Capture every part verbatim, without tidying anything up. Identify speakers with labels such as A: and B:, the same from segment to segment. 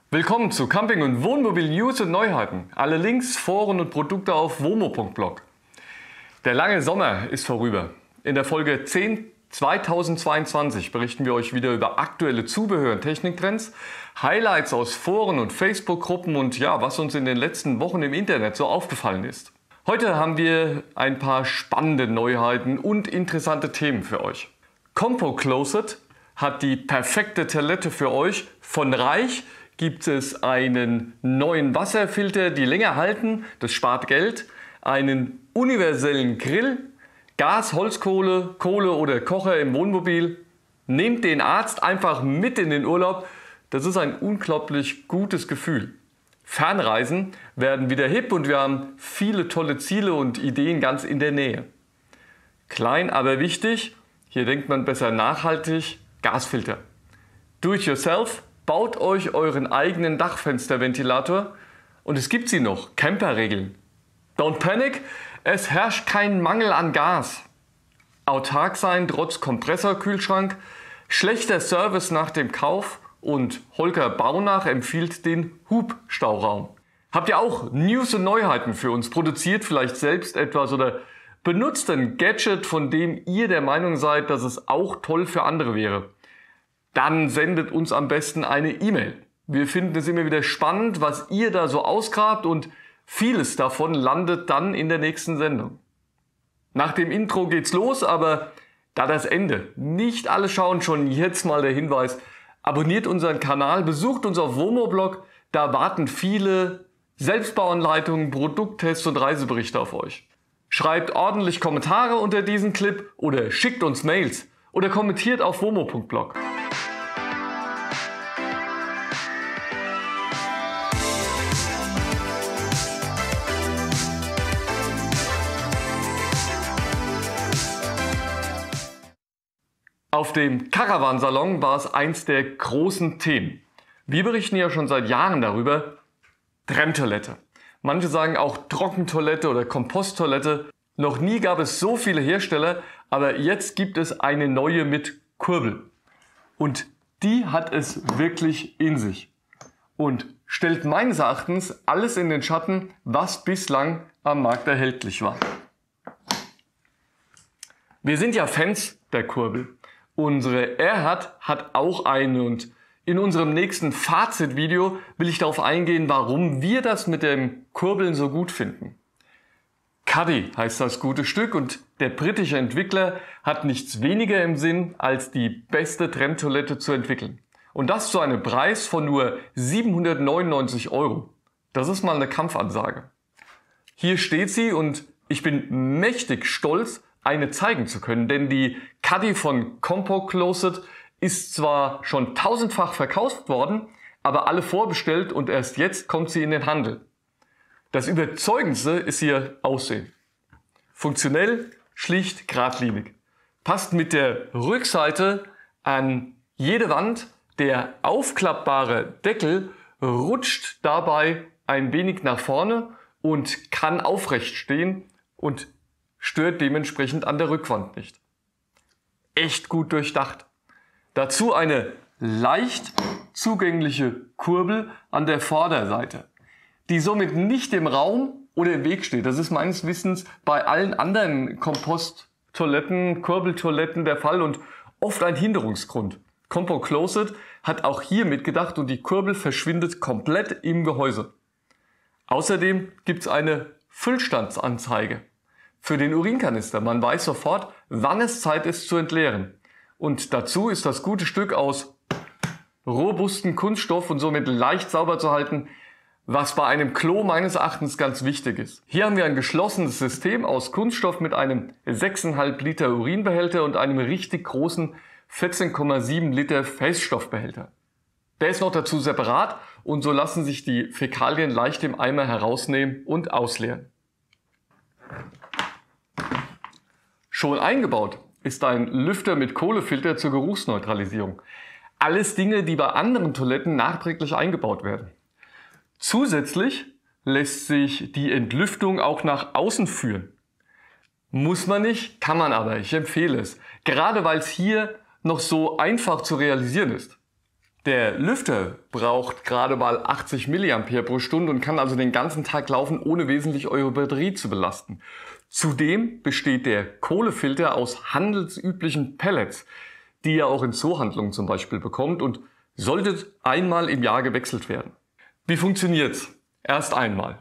A: Willkommen zu Camping- und Wohnmobil-News und Neuheiten. Alle Links, Foren und Produkte auf womo punkt blog. Der lange Sommer ist vorüber. In der Folge zehn zweitausendzweiundzwanzig berichten wir euch wieder über aktuelle Zubehör- und Techniktrends, Highlights aus Foren und Facebook-Gruppen und ja, was uns in den letzten Wochen im Internet so aufgefallen ist. Heute haben wir ein paar spannende Neuheiten und interessante Themen für euch. CompoCloset hat die perfekte Toilette für euch. Von Reich gibt es einen neuen Wasserfilter, die länger halten, das spart Geld, einen universellen Grill, Gas, Holzkohle, Kohle oder Kocher im Wohnmobil. Nehmt den Arzt einfach mit in den Urlaub. Das ist ein unglaublich gutes Gefühl. Fernreisen werden wieder hip und wir haben viele tolle Ziele und Ideen ganz in der Nähe. Klein, aber wichtig, hier denkt man besser nachhaltig, Gasfilter. Do it yourself, baut euch euren eigenen Dachfensterventilator und es gibt sie noch, Camperregeln. Don't panic, es herrscht kein Mangel an Gas. Autark sein trotz Kompressorkühlschrank, schlechter Service nach dem Kauf und Holger Baunach empfiehlt den Hubstauraum. Habt ihr auch News und Neuheiten für uns? Produziert vielleicht selbst etwas oder benutzt ein Gadget, von dem ihr der Meinung seid, dass es auch toll für andere wäre? Dann sendet uns am besten eine E-Mail. Wir finden es immer wieder spannend, was ihr da so ausgrabt und vieles davon landet dann in der nächsten Sendung. Nach dem Intro geht's los, aber da das Ende nicht alle schauen, schon jetzt mal der Hinweis, abonniert unseren Kanal, besucht uns auf womo-blog, da warten viele Selbstbauanleitungen, Produkttests und Reiseberichte auf euch. Schreibt ordentlich Kommentare unter diesen Clip oder schickt uns Mails oder kommentiert auf womo punkt blog. Auf dem Caravan-Salon war es eins der großen Themen. Wir berichten ja schon seit Jahren darüber, Trenntoilette. Manche sagen auch Trockentoilette oder Komposttoilette. Noch nie gab es so viele Hersteller, aber jetzt gibt es eine neue mit Kurbel. Und die hat es wirklich in sich. Und stellt meines Erachtens alles in den Schatten, was bislang am Markt erhältlich war. Wir sind ja Fans der Kurbel. Unsere Erhard hat auch eine und in unserem nächsten Fazitvideo will ich darauf eingehen, warum wir das mit dem Kurbeln so gut finden. Cuddy heißt das gute Stück und der britische Entwickler hat nichts weniger im Sinn, als die beste Trenntoilette zu entwickeln. Und das zu einem Preis von nur siebenhundertneunundneunzig Euro. Das ist mal eine Kampfansage. Hier steht sie und ich bin mächtig stolz, eine zeigen zu können, denn die Cuddy von CompoCloset ist zwar schon tausendfach verkauft worden, aber alle vorbestellt und erst jetzt kommt sie in den Handel. Das Überzeugendste ist ihr Aussehen. Funktionell, schlicht, geradlinig. Passt mit der Rückseite an jede Wand, der aufklappbare Deckel rutscht dabei ein wenig nach vorne und kann aufrecht stehen und stört dementsprechend an der Rückwand nicht. Echt gut durchdacht. Dazu eine leicht zugängliche Kurbel an der Vorderseite, die somit nicht im Raum oder im Weg steht. Das ist meines Wissens bei allen anderen Komposttoiletten, Kurbeltoiletten der Fall und oft ein Hinderungsgrund. CompoCloset hat auch hier mitgedacht und die Kurbel verschwindet komplett im Gehäuse. Außerdem gibt es eine Füllstandsanzeige für den Urinkanister. Man weiß sofort, wann es Zeit ist zu entleeren. Und dazu ist das gute Stück aus robustem Kunststoff und somit leicht sauber zu halten, was bei einem Klo meines Erachtens ganz wichtig ist. Hier haben wir ein geschlossenes System aus Kunststoff mit einem sechs Komma fünf Liter Urinbehälter und einem richtig großen vierzehn Komma sieben Liter Feststoffbehälter. Der ist noch dazu separat und so lassen sich die Fäkalien leicht im Eimer herausnehmen und ausleeren. Schon eingebaut ist ein Lüfter mit Kohlefilter zur Geruchsneutralisierung. Alles Dinge, die bei anderen Toiletten nachträglich eingebaut werden. Zusätzlich lässt sich die Entlüftung auch nach außen führen. Muss man nicht, kann man aber. Ich empfehle es. Gerade weil es hier noch so einfach zu realisieren ist. Der Lüfter braucht gerade mal achtzig Milliampere pro Stunde und kann also den ganzen Tag laufen, ohne wesentlich eure Batterie zu belasten. Zudem besteht der Kohlefilter aus handelsüblichen Pellets, die ihr auch in Zoohandlungen zum Beispiel bekommt und solltet einmal im Jahr gewechselt werden. Wie funktioniert's? Erst einmal.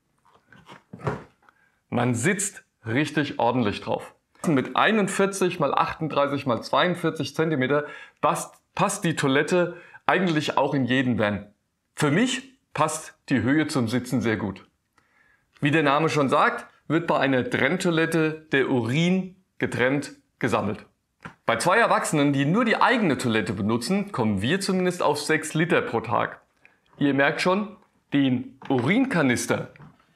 A: Man sitzt richtig ordentlich drauf. Mit einundvierzig mal achtunddreißig mal zweiundvierzig Zentimeter passt, passt die Toilette eigentlich auch in jeden Van. Für mich passt die Höhe zum Sitzen sehr gut. Wie der Name schon sagt, wird bei einer Trenntoilette der Urin getrennt gesammelt. Bei zwei Erwachsenen, die nur die eigene Toilette benutzen, kommen wir zumindest auf sechs Liter pro Tag. Ihr merkt schon, den Urinkanister,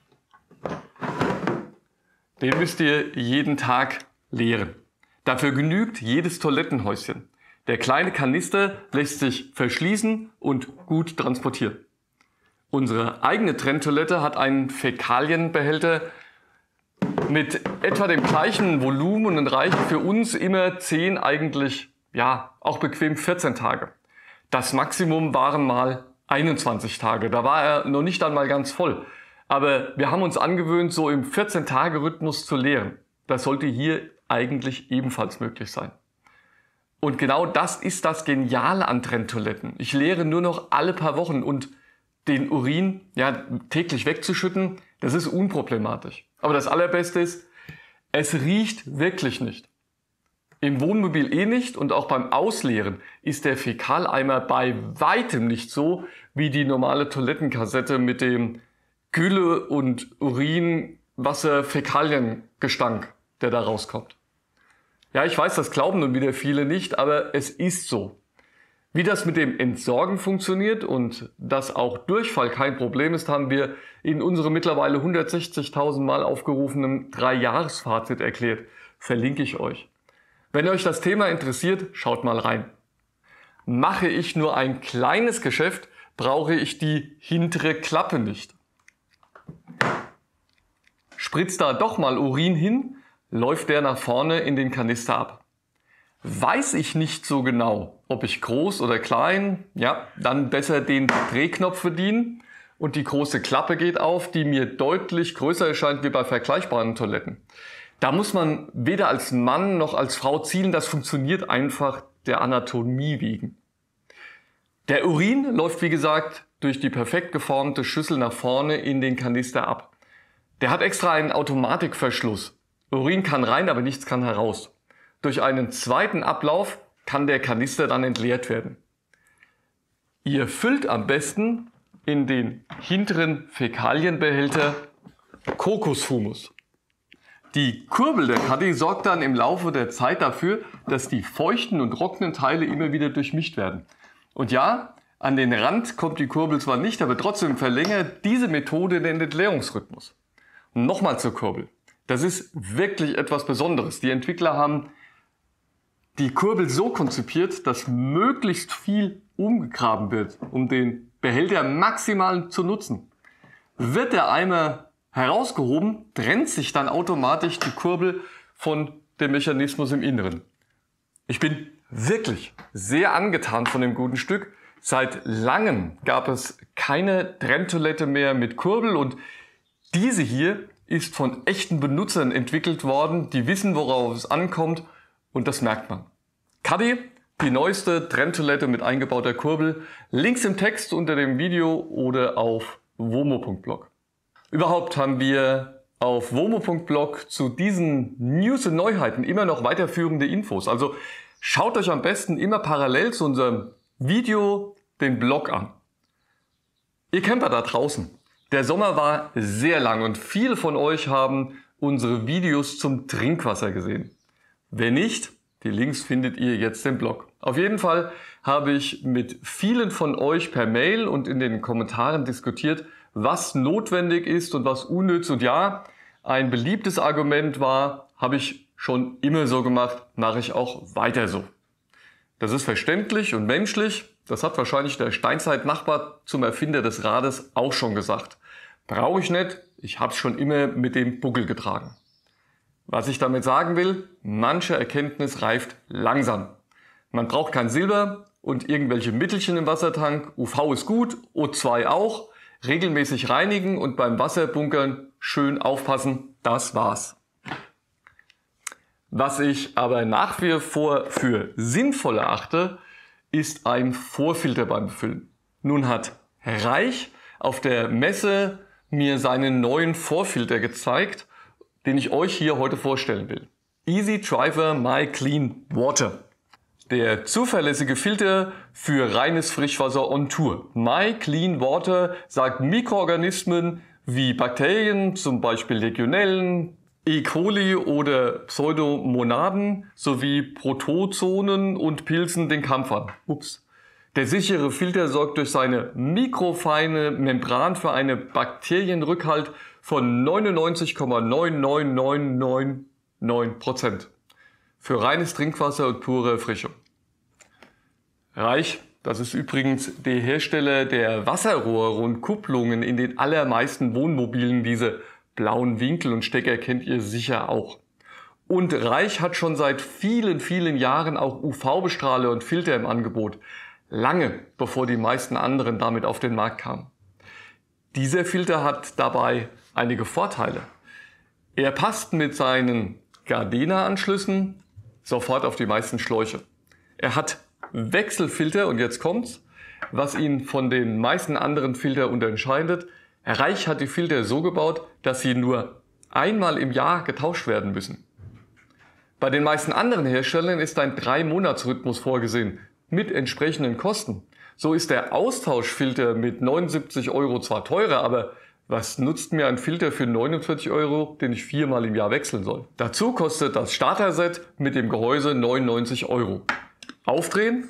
A: den müsst ihr jeden Tag leeren. Dafür genügt jedes Toilettenhäuschen. Der kleine Kanister lässt sich verschließen und gut transportieren. Unsere eigene Trenntoilette hat einen Fäkalienbehälter mit etwa dem gleichen Volumen und reicht für uns immer zehn, eigentlich ja auch bequem vierzehn Tage. Das Maximum waren mal einundzwanzig Tage. Da war er noch nicht einmal ganz voll. Aber wir haben uns angewöhnt, so im vierzehn-Tage-Rhythmus zu leeren. Das sollte hier eigentlich ebenfalls möglich sein. Und genau das ist das Geniale an Trenntoiletten. Ich leere nur noch alle paar Wochen und den Urin ja, täglich wegzuschütten, das ist unproblematisch. Aber das Allerbeste ist, es riecht wirklich nicht. Im Wohnmobil eh nicht und auch beim Ausleeren ist der Fäkaleimer bei weitem nicht so wie die normale Toilettenkassette mit dem Gülle und Urin, Wasser, Fäkaliengestank, der da rauskommt. Ja, ich weiß, das glauben nun wieder viele nicht, aber es ist so. Wie das mit dem Entsorgen funktioniert und dass auch Durchfall kein Problem ist, haben wir in unserem mittlerweile hundertsechzigtausend Mal aufgerufenen Drei-Jahres-Fazit erklärt. Verlinke ich euch. Wenn euch das Thema interessiert, schaut mal rein. Mache ich nur ein kleines Geschäft, brauche ich die hintere Klappe nicht. Spritzt da doch mal Urin hin, läuft der nach vorne in den Kanister ab. Weiß ich nicht so genau, ob ich groß oder klein, ja, dann besser den Drehknopf bedienen und die große Klappe geht auf, die mir deutlich größer erscheint wie bei vergleichbaren Toiletten. Da muss man weder als Mann noch als Frau zielen, das funktioniert einfach der Anatomie wegen. Der Urin läuft wie gesagt durch die perfekt geformte Schüssel nach vorne in den Kanister ab. Der hat extra einen Automatikverschluss. Urin kann rein, aber nichts kann heraus. Durch einen zweiten Ablauf kann der Kanister dann entleert werden. Ihr füllt am besten in den hinteren Fäkalienbehälter Kokoshumus. Die Kurbel der Caddy sorgt dann im Laufe der Zeit dafür, dass die feuchten und trockenen Teile immer wieder durchmischt werden. Und ja, an den Rand kommt die Kurbel zwar nicht, aber trotzdem verlängert diese Methode den Entleerungsrhythmus. Nochmal zur Kurbel. Das ist wirklich etwas Besonderes. Die Entwickler haben die Kurbel so konzipiert, dass möglichst viel umgegraben wird, um den Behälter maximal zu nutzen. Wird der Eimer herausgehoben, trennt sich dann automatisch die Kurbel von dem Mechanismus im Inneren. Ich bin wirklich sehr angetan von dem guten Stück. Seit langem gab es keine Trenntoilette mehr mit Kurbel und diese hier ist von echten Benutzern entwickelt worden, die wissen, worauf es ankommt und das merkt man. Caddy, die neueste Trenntoilette mit eingebauter Kurbel, Links im Text unter dem Video oder auf womo punkt blog. Überhaupt haben wir auf womo punkt blog zu diesen News und Neuheiten immer noch weiterführende Infos. Also schaut euch am besten immer parallel zu unserem Video den Blog an. Ihr Camper da draußen. Der Sommer war sehr lang und viele von euch haben unsere Videos zum Trinkwasser gesehen. Wenn nicht, die Links findet ihr jetzt im Blog. Auf jeden Fall habe ich mit vielen von euch per Mail und in den Kommentaren diskutiert, was notwendig ist und was unnütz. Und ja, ein beliebtes Argument war, habe ich schon immer so gemacht, mache ich auch weiter so. Das ist verständlich und menschlich. Das hat wahrscheinlich der Steinzeit-Nachbar zum Erfinder des Rades auch schon gesagt. Brauche ich nicht, ich habe es schon immer mit dem Buckel getragen. Was ich damit sagen will, manche Erkenntnis reift langsam. Man braucht kein Silber und irgendwelche Mittelchen im Wassertank. U V ist gut, O zwei auch. Regelmäßig reinigen und beim Wasserbunkern schön aufpassen. Das war's. Was ich aber nach wie vor für sinnvoll erachte, ist ein Vorfilter beim Befüllen. Nun hat Reich auf der Messe mir seinen neuen Vorfilter gezeigt, den ich euch hier heute vorstellen will. Easy Driver My Clean Water. Der zuverlässige Filter für reines Frischwasser on Tour. My Clean Water sagt Mikroorganismen wie Bakterien, zum Beispiel Legionellen, E. coli oder Pseudomonaden sowie Protozoen und Pilzen den Kampf an. Ups. Der sichere Filter sorgt durch seine mikrofeine Membran für einen Bakterienrückhalt von neunundneunzig Komma neun neun neun neun neun Prozent. Für reines Trinkwasser und pure Erfrischung. Reich, das ist übrigens der Hersteller der Wasserrohre und Kupplungen in den allermeisten Wohnmobilen. Diese blauen Winkel und Stecker kennt ihr sicher auch. Und Reich hat schon seit vielen, vielen Jahren auch U V-Bestrahler und Filter im Angebot. Lange bevor die meisten anderen damit auf den Markt kamen. Dieser Filter hat dabei einige Vorteile. Er passt mit seinen Gardena-Anschlüssen sofort auf die meisten Schläuche. Er hat Wechselfilter und jetzt kommt's, was ihn von den meisten anderen Filtern unterscheidet. Reich hat die Filter so gebaut, dass sie nur einmal im Jahr getauscht werden müssen. Bei den meisten anderen Herstellern ist ein drei Monats Rhythmus vorgesehen, mit entsprechenden Kosten. So ist der Austauschfilter mit neunundsiebzig Euro zwar teurer, aber was nutzt mir ein Filter für neunundvierzig Euro, den ich viermal im Jahr wechseln soll? Dazu kostet das Starter-Set mit dem Gehäuse neunundneunzig Euro. Aufdrehen,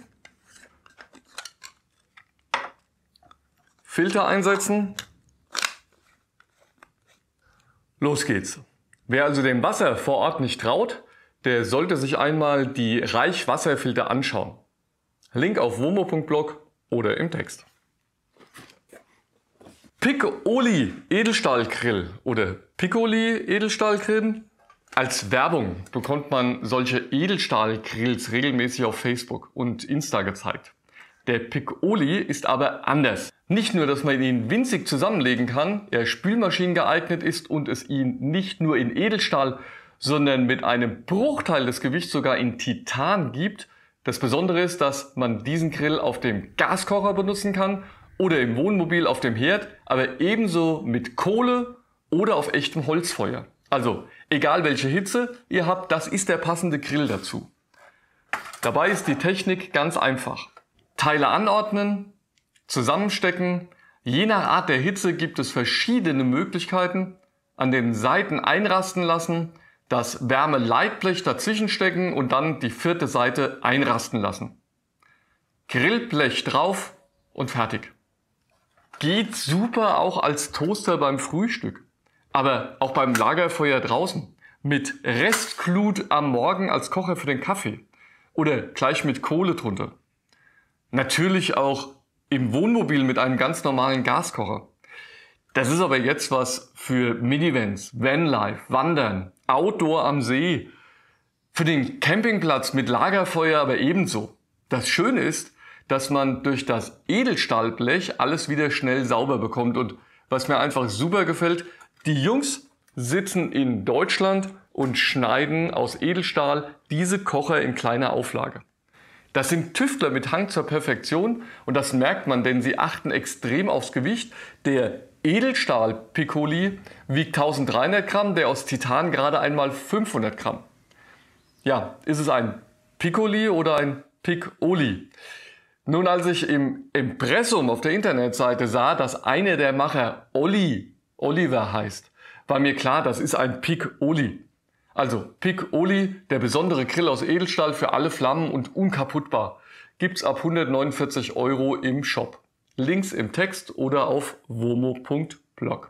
A: Filter einsetzen, los geht's. Wer also dem Wasser vor Ort nicht traut, der sollte sich einmal die Reich Wasserfilter anschauen. Link auf womo punkt blog oder im Text. Piccoli Edelstahlgrill oder Piccoli Edelstahlgrill. Als Werbung bekommt man solche Edelstahlgrills regelmäßig auf Facebook und Insta gezeigt. Der Piccoli ist aber anders. Nicht nur, dass man ihn winzig zusammenlegen kann, er spülmaschinen geeignet ist und es ihn nicht nur in Edelstahl, sondern mit einem Bruchteil des Gewichts sogar in Titan gibt. Das Besondere ist, dass man diesen Grill auf dem Gaskocher benutzen kann oder im Wohnmobil auf dem Herd, aber ebenso mit Kohle oder auf echtem Holzfeuer. Also egal welche Hitze ihr habt, das ist der passende Grill dazu. Dabei ist die Technik ganz einfach. Teile anordnen, zusammenstecken. Je nach Art der Hitze gibt es verschiedene Möglichkeiten. An den Seiten einrasten lassen, das Wärmeleitblech dazwischen stecken und dann die vierte Seite einrasten lassen. Grillblech drauf und fertig. Geht super auch als Toaster beim Frühstück, aber auch beim Lagerfeuer draußen. Mit Restglut am Morgen als Kocher für den Kaffee oder gleich mit Kohle drunter. Natürlich auch im Wohnmobil mit einem ganz normalen Gaskocher. Das ist aber jetzt was für Minivans, Vanlife, Wandern, Outdoor am See, für den Campingplatz mit Lagerfeuer aber ebenso. Das Schöne ist, dass man durch das Edelstahlblech alles wieder schnell sauber bekommt und was mir einfach super gefällt, die Jungs sitzen in Deutschland und schneiden aus Edelstahl diese Kocher in kleiner Auflage. Das sind Tüftler mit Hang zur Perfektion und das merkt man, denn sie achten extrem aufs Gewicht. Der Edelstahl Piccoli wiegt tausenddreihundert Gramm, der aus Titan gerade einmal fünfhundert Gramm. Ja, ist es ein Piccoli oder ein Piccoli? Nun, als ich im Impressum auf der Internetseite sah, dass einer der Macher Olli, Oliver heißt, war mir klar, das ist ein Piccoli. Also Piccoli, der besondere Grill aus Edelstahl für alle Flammen und unkaputtbar. Gibt's ab hundertneunundvierzig Euro im Shop. Links im Text oder auf womo punkt blog.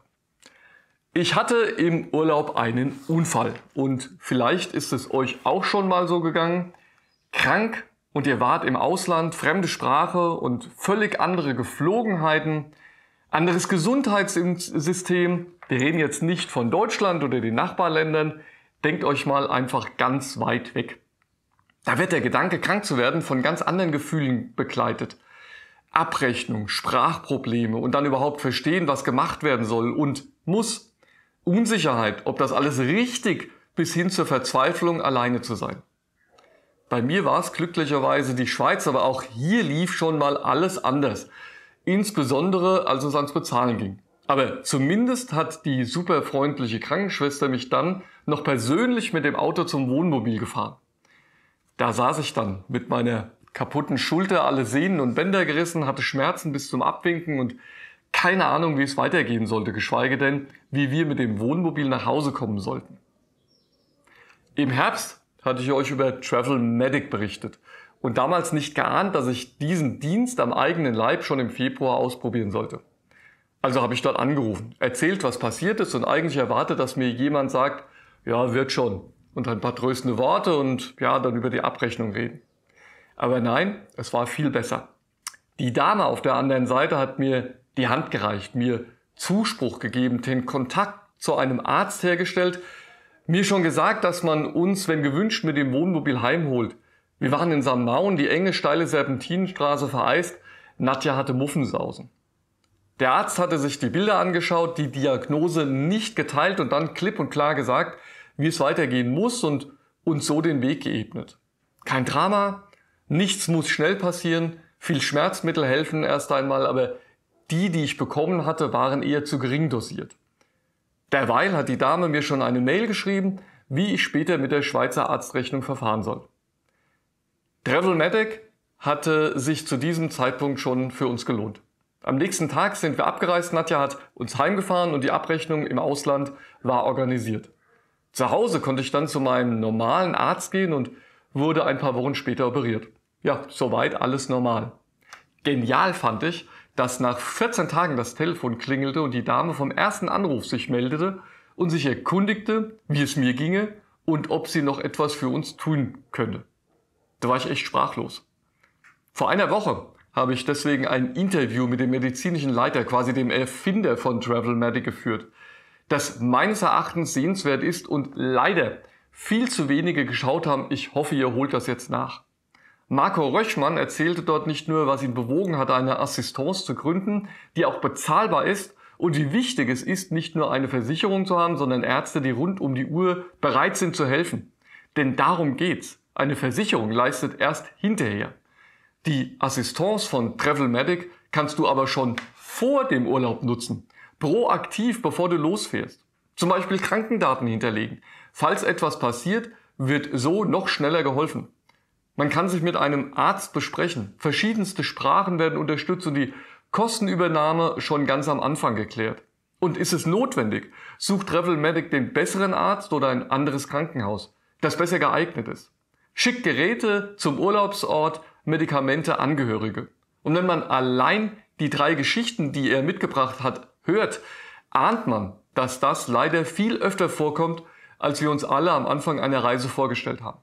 A: Ich hatte im Urlaub einen Unfall und vielleicht ist es euch auch schon mal so gegangen. Krank und ihr wart im Ausland, fremde Sprache und völlig andere Geflogenheiten, anderes Gesundheitssystem. Wir reden jetzt nicht von Deutschland oder den Nachbarländern. Denkt euch mal einfach ganz weit weg. Da wird der Gedanke, krank zu werden, von ganz anderen Gefühlen begleitet. Abrechnung, Sprachprobleme und dann überhaupt verstehen, was gemacht werden soll und muss. Unsicherheit, ob das alles richtig, bis hin zur Verzweiflung, alleine zu sein. Bei mir war es glücklicherweise die Schweiz, aber auch hier lief schon mal alles anders. Insbesondere, als es ans Bezahlen ging. Aber zumindest hat die super freundliche Krankenschwester mich dann noch persönlich mit dem Auto zum Wohnmobil gefahren. Da saß ich dann mit meiner kaputten Schulter, alle Sehnen und Bänder gerissen, hatte Schmerzen bis zum Abwinken und keine Ahnung, wie es weitergehen sollte, geschweige denn, wie wir mit dem Wohnmobil nach Hause kommen sollten. Im Herbst hatte ich euch über Travelmedic berichtet und damals nicht geahnt, dass ich diesen Dienst am eigenen Leib schon im Februar ausprobieren sollte. Also habe ich dort angerufen, erzählt, was passiert ist und eigentlich erwartet, dass mir jemand sagt, ja, wird schon, und ein paar tröstende Worte und ja, dann über die Abrechnung reden. Aber nein, es war viel besser. Die Dame auf der anderen Seite hat mir die Hand gereicht, mir Zuspruch gegeben, den Kontakt zu einem Arzt hergestellt, mir schon gesagt, dass man uns, wenn gewünscht, mit dem Wohnmobil heimholt. Wir waren in Samnaun, die enge, steile Serpentinenstraße vereist. Nadja hatte Muffensausen. Der Arzt hatte sich die Bilder angeschaut, die Diagnose nicht geteilt und dann klipp und klar gesagt, wie es weitergehen muss und uns so den Weg geebnet. Kein Drama, nichts muss schnell passieren, viel Schmerzmittel helfen erst einmal, aber die, die ich bekommen hatte, waren eher zu gering dosiert. Derweil hat die Dame mir schon eine Mail geschrieben, wie ich später mit der Schweizer Arztrechnung verfahren soll. Travelmedic hatte sich zu diesem Zeitpunkt schon für uns gelohnt. Am nächsten Tag sind wir abgereist, Nadja hat uns heimgefahren und die Abrechnung im Ausland war organisiert. Zu Hause konnte ich dann zu meinem normalen Arzt gehen und wurde ein paar Wochen später operiert. Ja, soweit alles normal. Genial fand ich, dass nach vierzehn Tagen das Telefon klingelte und die Dame vom ersten Anruf sich meldete und sich erkundigte, wie es mir ginge und ob sie noch etwas für uns tun könnte. Da war ich echt sprachlos. Vor einer Woche habe ich deswegen ein Interview mit dem medizinischen Leiter, quasi dem Erfinder von Travelmedic, geführt, das meines Erachtens sehenswert ist und leider viel zu wenige geschaut haben. Ich hoffe, ihr holt das jetzt nach. Marco Röchmann erzählte dort nicht nur, was ihn bewogen hat, eine Assistance zu gründen, die auch bezahlbar ist und wie wichtig es ist, nicht nur eine Versicherung zu haben, sondern Ärzte, die rund um die Uhr bereit sind zu helfen. Denn darum geht's. Eine Versicherung leistet erst hinterher. Die Assistance von Travelmedic kannst du aber schon vor dem Urlaub nutzen. Proaktiv, bevor du losfährst. Zum Beispiel Krankendaten hinterlegen. Falls etwas passiert, wird so noch schneller geholfen. Man kann sich mit einem Arzt besprechen. Verschiedenste Sprachen werden unterstützt und die Kostenübernahme schon ganz am Anfang geklärt. Und ist es notwendig, sucht Travelmedic den besseren Arzt oder ein anderes Krankenhaus, das besser geeignet ist. Schickt Geräte zum Urlaubsort, Medikamente, Angehörige. Und wenn man allein die drei Geschichten, die er mitgebracht hat, hört, ahnt man, dass das leider viel öfter vorkommt, als wir uns alle am Anfang einer Reise vorgestellt haben.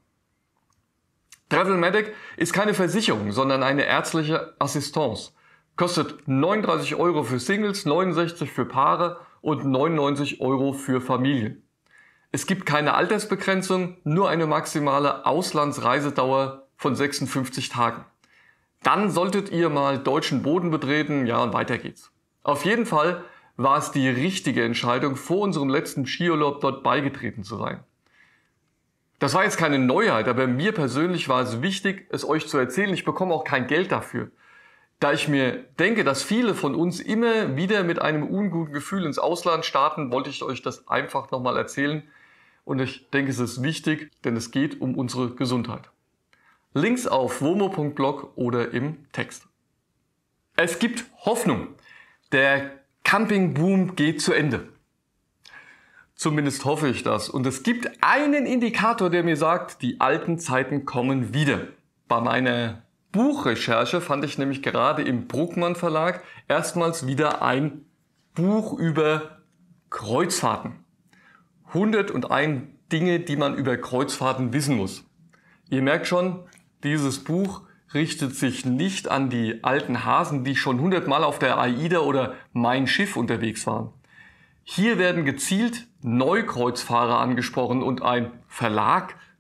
A: Travelmedic ist keine Versicherung, sondern eine ärztliche Assistance. Kostet neununddreißig Euro für Singles, neunundsechzig für Paare und neunundneunzig Euro für Familien. Es gibt keine Altersbegrenzung, nur eine maximale Auslandsreisedauer von sechsundfünfzig Tagen. Dann solltet ihr mal deutschen Boden betreten, ja, und weiter geht's. Auf jeden Fall war es die richtige Entscheidung, vor unserem letzten Skiurlaub dort beigetreten zu sein. Das war jetzt keine Neuheit, aber mir persönlich war es wichtig, es euch zu erzählen. Ich bekomme auch kein Geld dafür. Da ich mir denke, dass viele von uns immer wieder mit einem unguten Gefühl ins Ausland starten, wollte ich euch das einfach nochmal erzählen. Und ich denke, es ist wichtig, denn es geht um unsere Gesundheit. Links auf womo punkt blog oder im Text. Es gibt Hoffnung. Der Campingboom geht zu Ende. Zumindest hoffe ich das. Und es gibt einen Indikator, der mir sagt, die alten Zeiten kommen wieder. Bei meiner Buchrecherche fand ich nämlich gerade im Bruckmann Verlag erstmals wieder ein Buch über Kreuzfahrten. hunderteins Dinge, die man über Kreuzfahrten wissen muss. Ihr merkt schon, dieses Buch richtet sich nicht an die alten Hasen, die schon hundertmal auf der AIDA oder Mein Schiff unterwegs waren. Hier werden gezielt Neukreuzfahrer angesprochen und ein Verlag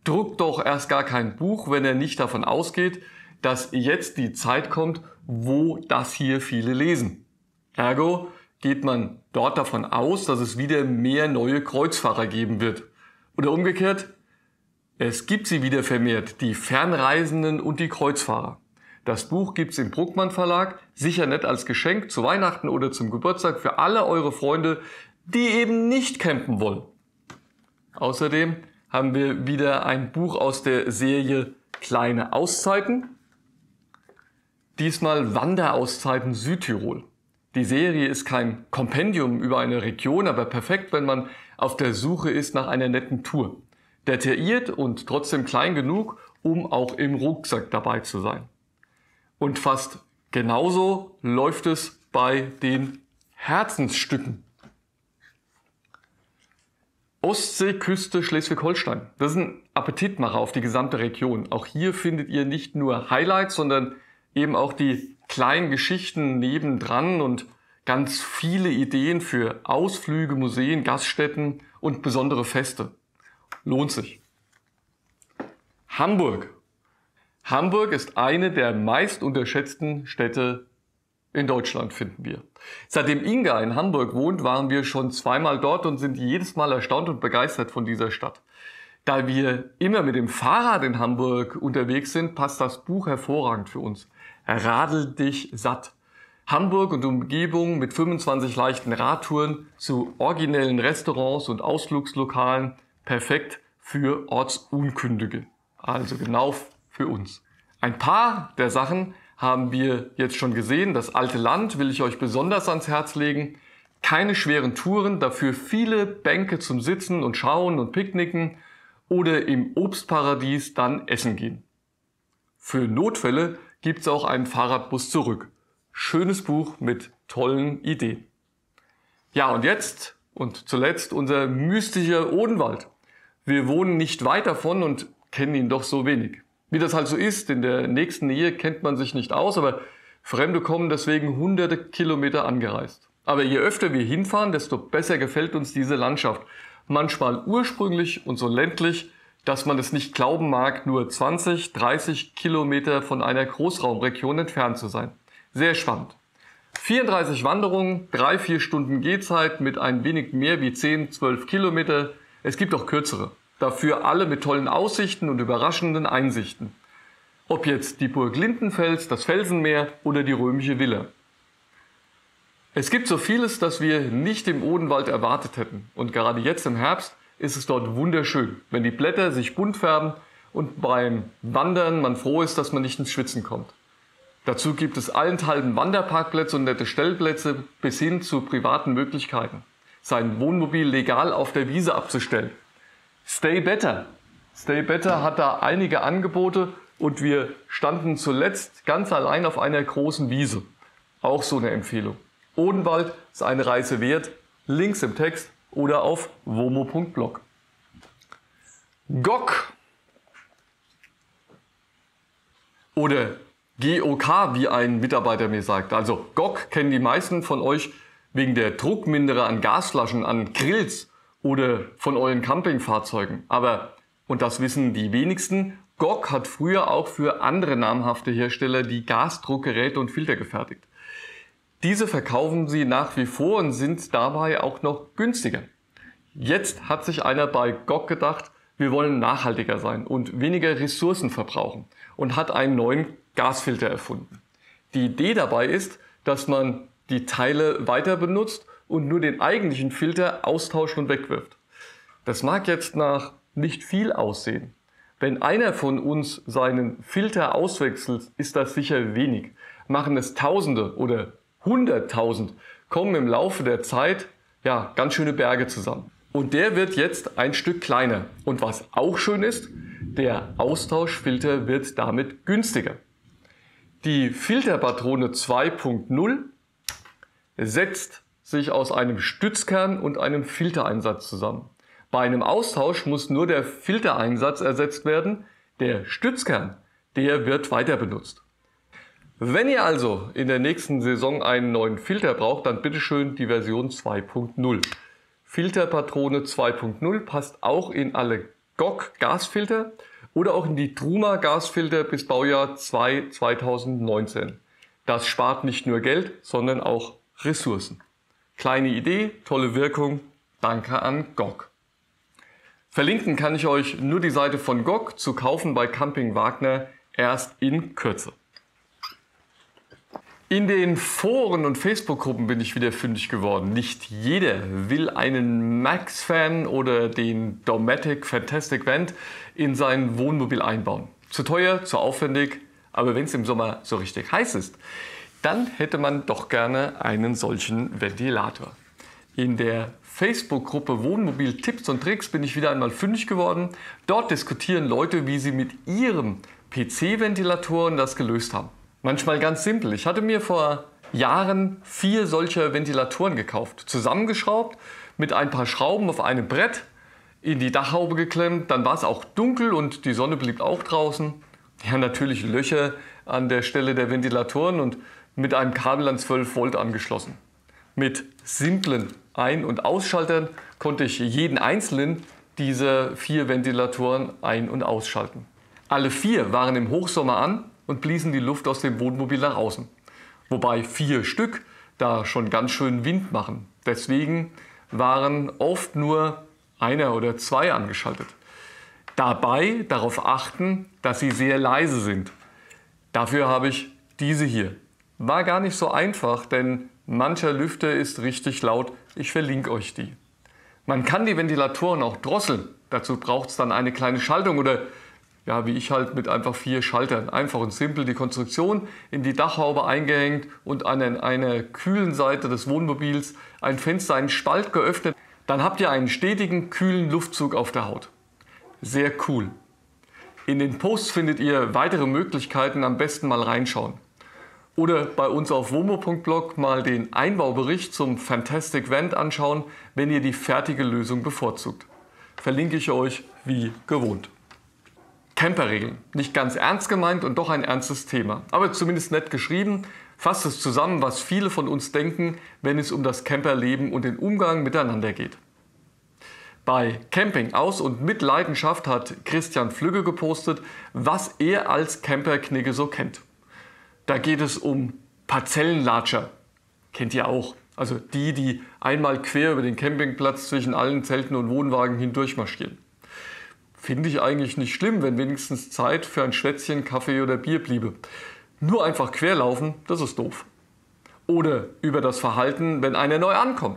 A: druckt doch erst gar kein Buch, wenn er nicht davon ausgeht, dass jetzt die Zeit kommt, wo das hier viele lesen. Ergo geht man dort davon aus, dass es wieder mehr neue Kreuzfahrer geben wird. Oder umgekehrt, es gibt sie wieder vermehrt, die Fernreisenden und die Kreuzfahrer. Das Buch gibt's im Bruckmann Verlag, sicher nicht als Geschenk zu Weihnachten oder zum Geburtstag für alle eure Freunde, die eben nicht campen wollen. Außerdem haben wir wieder ein Buch aus der Serie Kleine Auszeiten. Diesmal Wanderauszeiten Südtirol. Die Serie ist kein Kompendium über eine Region, aber perfekt, wenn man auf der Suche ist nach einer netten Tour. Detailliert und trotzdem klein genug, um auch im Rucksack dabei zu sein. Und fast genauso läuft es bei den Herzensstücken. Ostseeküste Schleswig-Holstein. Das ist ein Appetitmacher auf die gesamte Region. Auch hier findet ihr nicht nur Highlights, sondern eben auch die kleinen Geschichten nebendran und ganz viele Ideen für Ausflüge, Museen, Gaststätten und besondere Feste. Lohnt sich. Hamburg. Hamburg ist eine der meist unterschätzten Städte in Deutschland, finden wir. Seitdem Inga in Hamburg wohnt, waren wir schon zweimal dort und sind jedes Mal erstaunt und begeistert von dieser Stadt. Da wir immer mit dem Fahrrad in Hamburg unterwegs sind, passt das Buch hervorragend für uns. Radel dich satt. Hamburg und Umgebung mit fünfundzwanzig leichten Radtouren zu originellen Restaurants und Ausflugslokalen. Perfekt für Ortsunkundige. Also genau für uns. Ein paar der Sachen haben wir jetzt schon gesehen. Das alte Land will ich euch besonders ans Herz legen. Keine schweren Touren, dafür viele Bänke zum Sitzen und Schauen und Picknicken oder im Obstparadies dann essen gehen. Für Notfälle gibt es auch einen Fahrradbus zurück. Schönes Buch mit tollen Ideen. Ja, und jetzt und zuletzt unser mystischer Odenwald. Wir wohnen nicht weit davon und kennen ihn doch so wenig. Wie das halt so ist, in der nächsten Nähe kennt man sich nicht aus, aber Fremde kommen deswegen hunderte Kilometer angereist. Aber je öfter wir hinfahren, desto besser gefällt uns diese Landschaft. Manchmal ursprünglich und so ländlich, dass man es nicht glauben mag, nur zwanzig, dreißig Kilometer von einer Großraumregion entfernt zu sein. Sehr spannend. vierunddreißig Wanderungen, drei, vier Stunden Gehzeit mit ein wenig mehr wie zehn, zwölf Kilometer. Es gibt auch kürzere. Dafür alle mit tollen Aussichten und überraschenden Einsichten. Ob jetzt die Burg Lindenfels, das Felsenmeer oder die römische Villa. Es gibt so vieles, das wir nicht im Odenwald erwartet hätten. Und gerade jetzt im Herbst ist es dort wunderschön, wenn die Blätter sich bunt färben und beim Wandern man froh ist, dass man nicht ins Schwitzen kommt. Dazu gibt es allenthalben Wanderparkplätze und nette Stellplätze bis hin zu privaten Möglichkeiten, sein Wohnmobil legal auf der Wiese abzustellen. Stay Better. Stay Better hat da einige Angebote und wir standen zuletzt ganz allein auf einer großen Wiese. Auch so eine Empfehlung. Odenwald ist eine Reise wert. Links im Text oder auf womo punkt blog. G O K oder G O K, wie ein Mitarbeiter mir sagt. Also G O K kennen die meisten von euch wegen der Druckminderer an Gasflaschen, an Grills oder von euren Campingfahrzeugen. Aber, und das wissen die wenigsten, G O K hat früher auch für andere namhafte Hersteller die Gasdruckgeräte und Filter gefertigt. Diese verkaufen sie nach wie vor und sind dabei auch noch günstiger. Jetzt hat sich einer bei G O K gedacht, wir wollen nachhaltiger sein und weniger Ressourcen verbrauchen und hat einen neuen Gasfilter erfunden. Die Idee dabei ist, dass man die Teile weiter benutzt und nur den eigentlichen Filter austauscht und wegwirft. Das mag jetzt nach nicht viel aussehen. Wenn einer von uns seinen Filter auswechselt, ist das sicher wenig. Machen es Tausende oder Hunderttausend, kommen im Laufe der Zeit ja ganz schöne Berge zusammen. Und der wird jetzt ein Stück kleiner. Und was auch schön ist, der Austauschfilter wird damit günstiger. Die Filterpatrone zwei Punkt null setzt sich aus einem Stützkern und einem Filtereinsatz zusammen. Bei einem Austausch muss nur der Filtereinsatz ersetzt werden. Der Stützkern, der wird weiter benutzt. Wenn ihr also in der nächsten Saison einen neuen Filter braucht, dann bitteschön die Version zwei Punkt null. Filterpatrone zwei Punkt null passt auch in alle G O G Gasfilter oder auch in die Truma Gasfilter bis Baujahr zwei zweitausendneunzehn. Das spart nicht nur Geld, sondern auch Ressourcen. Kleine Idee, tolle Wirkung. Danke an G O G. Verlinken kann ich euch nur die Seite von G O G, zu kaufen bei Camping Wagner erst in Kürze. In den Foren und Facebook-Gruppen bin ich wieder fündig geworden. Nicht jeder will einen Max-Fan oder den Dometic Fantastic Vent in sein Wohnmobil einbauen. Zu teuer, zu aufwendig, aber wenn es im Sommer so richtig heiß ist, dann hätte man doch gerne einen solchen Ventilator. In der Facebook-Gruppe Wohnmobil Tipps und Tricks bin ich wieder einmal fündig geworden. Dort diskutieren Leute, wie sie mit ihren P C-Ventilatoren das gelöst haben. Manchmal ganz simpel. Ich hatte mir vor Jahren vier solcher Ventilatoren gekauft, zusammengeschraubt, mit ein paar Schrauben auf einem Brett, in die Dachhaube geklemmt. Dann war es auch dunkel und die Sonne blieb auch draußen. Ja, natürlich Löcher an der Stelle der Ventilatoren und mit einem Kabel an zwölf Volt angeschlossen. Mit simplen Ein- und Ausschaltern konnte ich jeden einzelnen dieser vier Ventilatoren ein- und ausschalten. Alle vier waren im Hochsommer an und bliesen die Luft aus dem Wohnmobil nach außen. Wobei vier Stück da schon ganz schön Wind machen. Deswegen waren oft nur einer oder zwei angeschaltet. Dabei darauf achten, dass sie sehr leise sind. Dafür habe ich diese hier. War gar nicht so einfach, denn mancher Lüfter ist richtig laut. Ich verlinke euch die. Man kann die Ventilatoren auch drosseln. Dazu braucht es dann eine kleine Schaltung oder ja, wie ich halt mit einfach vier Schaltern. Einfach und simpel die Konstruktion in die Dachhaube eingehängt und an einer kühlen Seite des Wohnmobils ein Fenster, einen Spalt geöffnet. Dann habt ihr einen stetigen, kühlen Luftzug auf der Haut. Sehr cool. In den Posts findet ihr weitere Möglichkeiten, am besten mal reinschauen. Oder bei uns auf womo punkt blog mal den Einbaubericht zum Fantastic Vent anschauen, wenn ihr die fertige Lösung bevorzugt. Verlinke ich euch wie gewohnt. Camperregeln. Nicht ganz ernst gemeint und doch ein ernstes Thema. Aber zumindest nett geschrieben, fasst es zusammen, was viele von uns denken, wenn es um das Camperleben und den Umgang miteinander geht. Bei Camping aus und mit Leidenschaft hat Christian Flügge gepostet, was er als Camperknigge so kennt. Da geht es um Parzellenlatscher. Kennt ihr auch. Also die, die einmal quer über den Campingplatz zwischen allen Zelten und Wohnwagen hindurch marschieren. Finde ich eigentlich nicht schlimm, wenn wenigstens Zeit für ein Schwätzchen, Kaffee oder Bier bliebe. Nur einfach querlaufen, das ist doof. Oder über das Verhalten, wenn einer neu ankommt.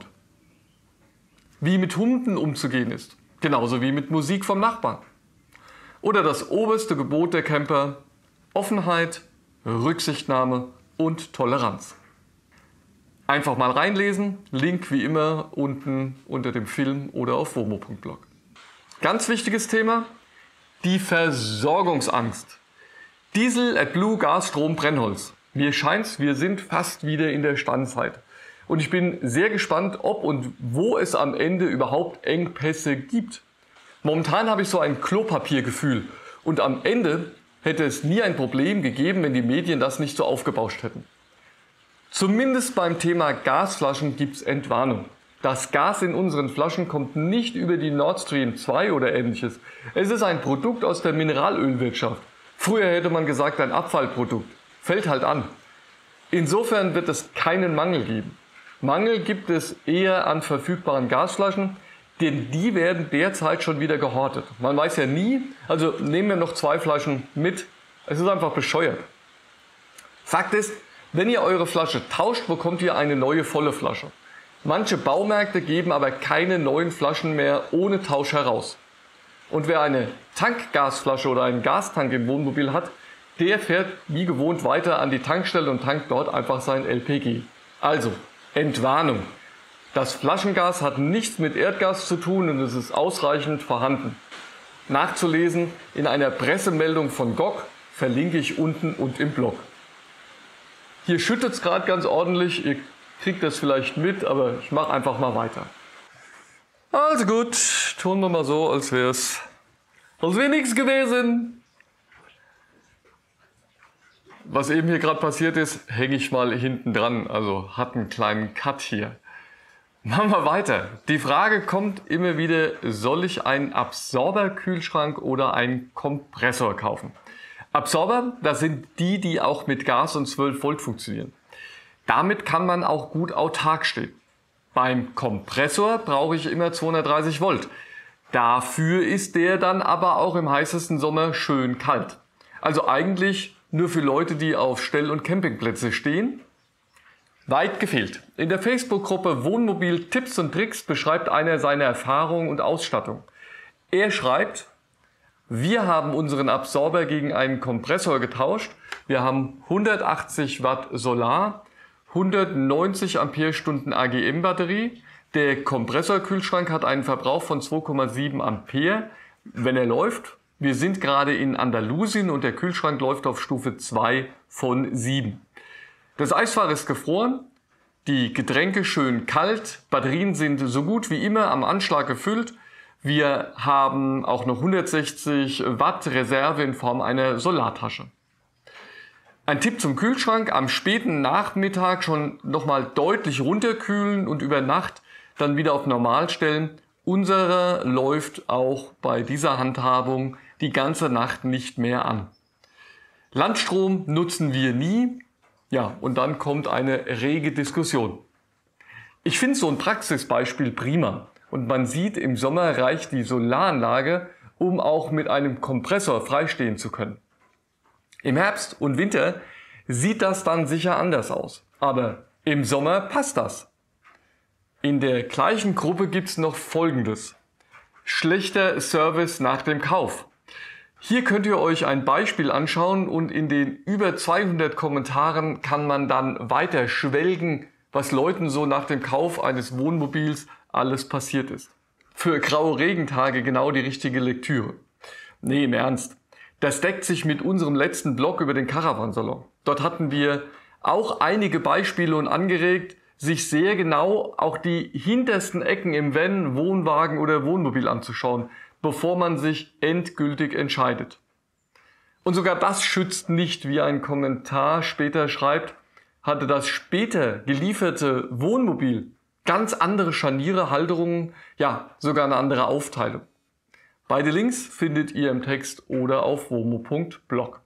A: Wie mit Hunden umzugehen ist. Genauso wie mit Musik vom Nachbarn. Oder das oberste Gebot der Camper: Offenheit, Rücksichtnahme und Toleranz. Einfach mal reinlesen, Link wie immer unten unter dem Film oder auf womo punkt blog. Ganz wichtiges Thema: die Versorgungsangst. Diesel, AdBlue, Gas, Strom, Brennholz. Mir scheint's, wir sind fast wieder in der Steinzeit. Und ich bin sehr gespannt, ob und wo es am Ende überhaupt Engpässe gibt. Momentan habe ich so ein Klopapiergefühl. Und am Ende hätte es nie ein Problem gegeben, wenn die Medien das nicht so aufgebauscht hätten. Zumindest beim Thema Gasflaschen gibt es Entwarnung. Das Gas in unseren Flaschen kommt nicht über die Nord Stream zwei oder ähnliches. Es ist ein Produkt aus der Mineralölwirtschaft. Früher hätte man gesagt, ein Abfallprodukt. Fällt halt an. Insofern wird es keinen Mangel geben. Mangel gibt es eher an verfügbaren Gasflaschen, denn die werden derzeit schon wieder gehortet. Man weiß ja nie, also nehmen wir noch zwei Flaschen mit. Es ist einfach bescheuert. Fakt ist, wenn ihr eure Flasche tauscht, bekommt ihr eine neue volle Flasche. Manche Baumärkte geben aber keine neuen Flaschen mehr ohne Tausch heraus. Und wer eine Tankgasflasche oder einen Gastank im Wohnmobil hat, der fährt wie gewohnt weiter an die Tankstelle und tankt dort einfach sein L P G. Also, Entwarnung. Das Flaschengas hat nichts mit Erdgas zu tun und es ist ausreichend vorhanden. Nachzulesen in einer Pressemeldung von G O G, verlinke ich unten und im Blog. Hier schüttet es gerade ganz ordentlich, ihr kriegt das vielleicht mit, aber ich mache einfach mal weiter. Also gut, tun wir mal so, als wäre es als wäre nichts gewesen. Was eben hier gerade passiert ist, hänge ich mal hinten dran, also hat einen kleinen Cut hier. Machen wir weiter. Die Frage kommt immer wieder, soll ich einen Absorberkühlschrank oder einen Kompressor kaufen? Absorber, das sind die, die auch mit Gas und zwölf Volt funktionieren. Damit kann man auch gut autark stehen. Beim Kompressor brauche ich immer zweihundertdreißig Volt. Dafür ist der dann aber auch im heißesten Sommer schön kalt. Also eigentlich nur für Leute, die auf Stell- und Campingplätze stehen. Weit gefehlt. In der Facebook-Gruppe Wohnmobil Tipps und Tricks beschreibt einer seine Erfahrung und Ausstattung. Er schreibt: Wir haben unseren Absorber gegen einen Kompressor getauscht. Wir haben hundertachtzig Watt Solar, hundertneunzig Ampere-Stunden A G M-Batterie. Der Kompressorkühlschrank hat einen Verbrauch von zwei Komma sieben Ampere, wenn er läuft. Wir sind gerade in Andalusien und der Kühlschrank läuft auf Stufe zwei von sieben. Das Eisfach ist gefroren, die Getränke schön kalt, Batterien sind so gut wie immer am Anschlag gefüllt. Wir haben auch noch hundertsechzig Watt Reserve in Form einer Solartasche. Ein Tipp zum Kühlschrank: Am späten Nachmittag schon nochmal deutlich runterkühlen und über Nacht dann wieder auf Normal stellen. Unserer läuft auch bei dieser Handhabung die ganze Nacht nicht mehr an. Landstrom nutzen wir nie. Ja, und dann kommt eine rege Diskussion. Ich finde so ein Praxisbeispiel prima. Und man sieht, im Sommer reicht die Solaranlage, um auch mit einem Kompressor freistehen zu können. Im Herbst und Winter sieht das dann sicher anders aus. Aber im Sommer passt das. In der gleichen Gruppe gibt es noch Folgendes: Schlechter Service nach dem Kauf. Hier könnt ihr euch ein Beispiel anschauen und in den über zweihundert Kommentaren kann man dann weiter schwelgen, was Leuten so nach dem Kauf eines Wohnmobils alles passiert ist. Für graue Regentage genau die richtige Lektüre. Nee, im Ernst. Das deckt sich mit unserem letzten Blog über den Caravansalon. Dort hatten wir auch einige Beispiele und angeregt, sich sehr genau auch die hintersten Ecken im Van, Wohnwagen oder Wohnmobil anzuschauen, bevor man sich endgültig entscheidet. Und sogar das schützt nicht, wie ein Kommentar später schreibt, hatte das später gelieferte Wohnmobil ganz andere Scharniere, Halterungen, ja sogar eine andere Aufteilung. Beide Links findet ihr im Text oder auf womo punkt blog.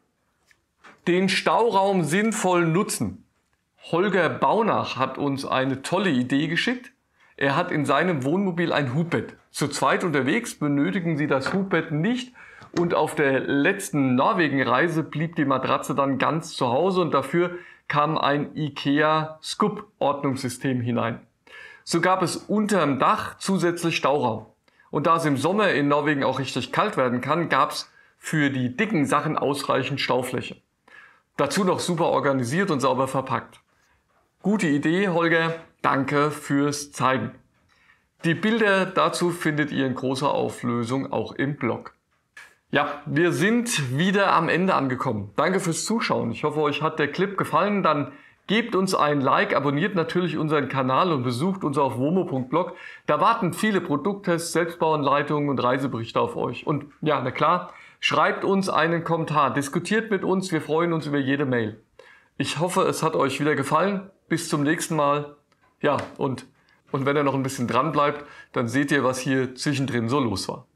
A: Den Stauraum sinnvoll nutzen. Holger Baunach hat uns eine tolle Idee geschickt. Er hat in seinem Wohnmobil ein Hubbett. Zu zweit unterwegs benötigen sie das Hubbett nicht und auf der letzten Norwegen-Reise blieb die Matratze dann ganz zu Hause und dafür kam ein IKEA Scoop-Ordnungssystem hinein. So gab es unterm Dach zusätzlich Stauraum. Und da es im Sommer in Norwegen auch richtig kalt werden kann, gab es für die dicken Sachen ausreichend Staufläche. Dazu noch super organisiert und sauber verpackt. Gute Idee, Holger. Danke fürs Zeigen. Die Bilder dazu findet ihr in großer Auflösung auch im Blog. Ja, wir sind wieder am Ende angekommen. Danke fürs Zuschauen. Ich hoffe, euch hat der Clip gefallen. Dann gebt uns ein Like, abonniert natürlich unseren Kanal und besucht uns auf womo punkt blog. Da warten viele Produkttests, Selbstbauanleitungen und Reiseberichte auf euch. Und ja, na klar, schreibt uns einen Kommentar, diskutiert mit uns. Wir freuen uns über jede Mail. Ich hoffe, es hat euch wieder gefallen. Bis zum nächsten Mal. Ja, und, und wenn ihr noch ein bisschen dran bleibt, dann seht ihr, was hier zwischendrin so los war.